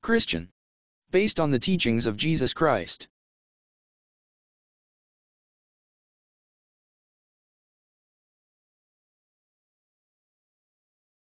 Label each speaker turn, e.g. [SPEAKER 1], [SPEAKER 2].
[SPEAKER 1] Christian. Based on the teachings of Jesus Christ.